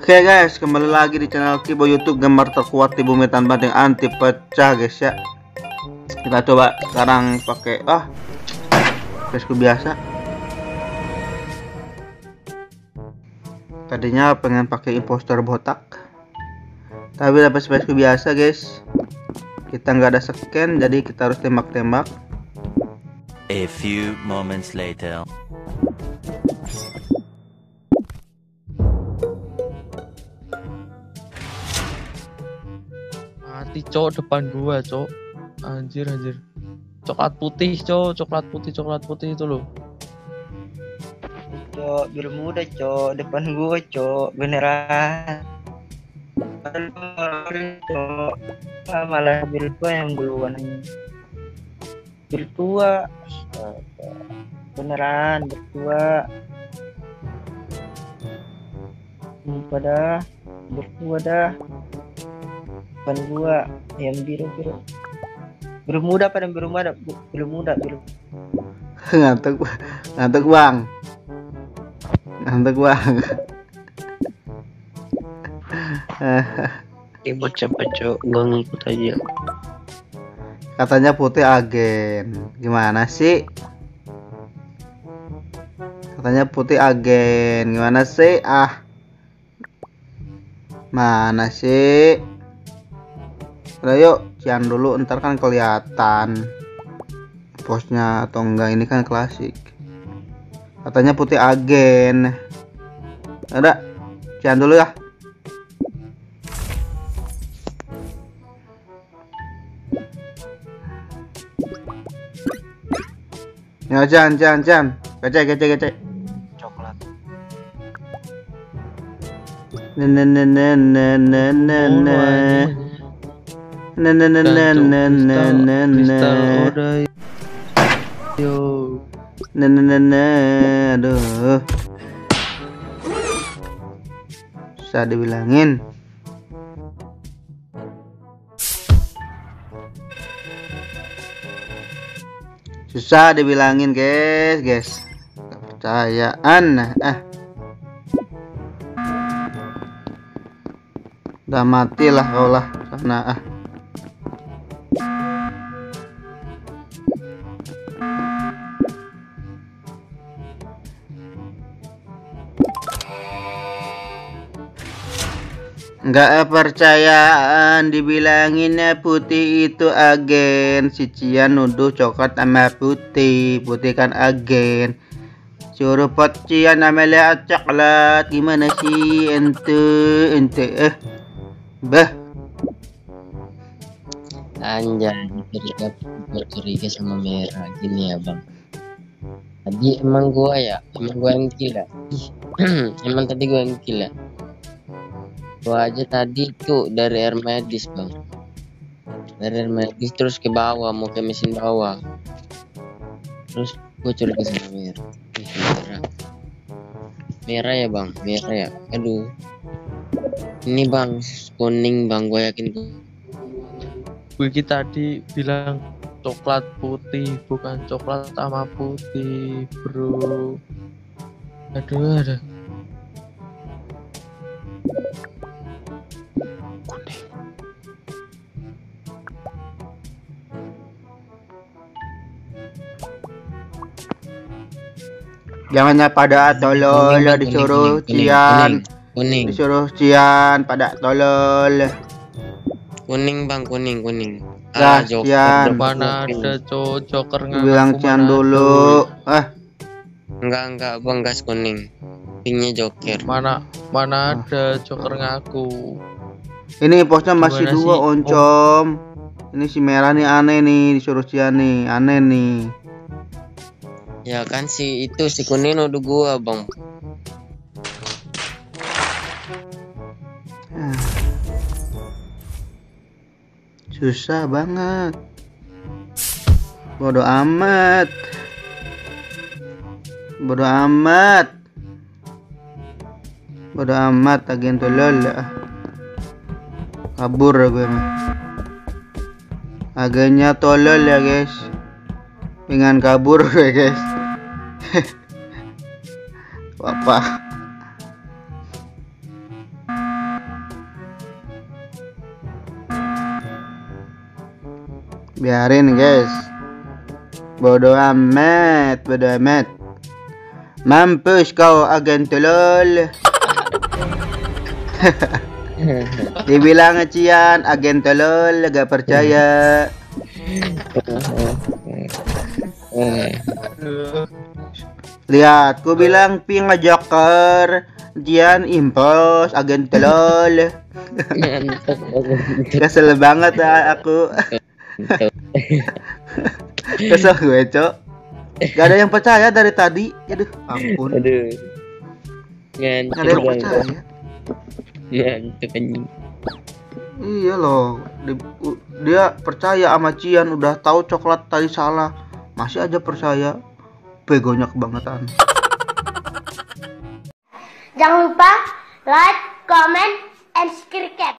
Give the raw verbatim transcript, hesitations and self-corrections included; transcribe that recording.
Oke guys, kembali lagi di channel Kibo YouTube, gambar terkuat di bumi tanpa banting anti pecah guys ya. Kita coba sekarang pakai ah spaceku biasa. Tadinya pengen pakai imposter botak, tapi dapat spaceku biasa guys. Kita nggak ada scan, jadi kita harus tembak-tembak. A few moments later. Mati cok, depan gua cok. Anjir anjir. Coklat putih cok, coklat putih, coklat putih itu loh. Cok, biru muda cok, depan gua cok, beneran. Cok, ah, malah biru tua yang duluan. Biru tua, beneran berdua. Pada berdua dah. Depan gua yang biru biru. Biru muda pada biru muda, biru muda biru. ngantuk ngantuk bang ngantuk bang Eh bocah-bocah gua ngikut aja. Katanya putih agen, gimana sih? Katanya putih agen, gimana sih? Ah, mana sih? Udah yuk, cian dulu, ntar kan kelihatan posnya atau enggak. Ini kan klasik. Katanya putih agen. Ada, cian dulu ya. Ya, cian, cian, cian. Gecek, gecek, gecek. Coklat. Na na na na na na na na. Na na na na na na na na. Yo. Na na na na. Aduh. Susah dibilangin. Susah dibilangin guys, guys. Gak percayaan. Ah. Udah matilah kau lah sana ah. Nggak percayaan dibilangin putih itu agen. Si Cian nuduh coklat sama putih, putih kan agen. Suruh pot Cian sama lihat coklat. Gimana sih ente ente eh bah. Anjay, bercuriga sama merah gini ya bang. Tadi emang gua ya, emang gua yang gila. Emang tadi gua yang gila. Gua aja tadi tuh dari air medis bang, dari air medis terus ke bawah, mau ke mesin bawah, terus gua curiga sama merah. Ih, merah merah ya bang, merah ya. Aduh, ini bang kuning bang, gua yakin tuh. Wiki tadi bilang coklat putih, bukan coklat sama putih bro. Aduh aduh. Jangannya pada tolol disuruh Cian, kuning disuruh Cian pada tolol. kuning bang, kuning kuning. Dah, Ah, Joker Cian. Mana ada cowok Joker ngaku Bilang Cian mana dulu. Ah, enggak enggak bang, gas kuning, pinknya Joker. Mana mana ada Joker ngaku. ini posnya masih Gimana dua sih? oncom. Ini si merah nih aneh nih, disuruh Cian nih, aneh nih. Ya kan si itu si kuning nuduh gua bang. Susah banget. Bodoh amat. Bodoh amat. Bodoh amat agen tolol. Kabur gue mah. Agennya tolol ya guys. Pengen kabur gue guys. apa Biarin guys. Bodoh amat, bodoh amat. Mampus kau agen tolol. Dibilang Cian agen tolol, gak percaya. Lihat, ku bilang ping joker, Jian impos agen tolol. Kesel banget ah, aku. Kesel gue, Cok. Gak ada yang percaya dari tadi. Aduh, ampun. Aduh. Gak ada yang percaya. Ngantuk anjing. Iya loh, Di- u- dia percaya sama Cian, udah tahu coklat tadi salah, masih aja percaya. Begonya kebangetan. Jangan lupa like, comment, and subscribe.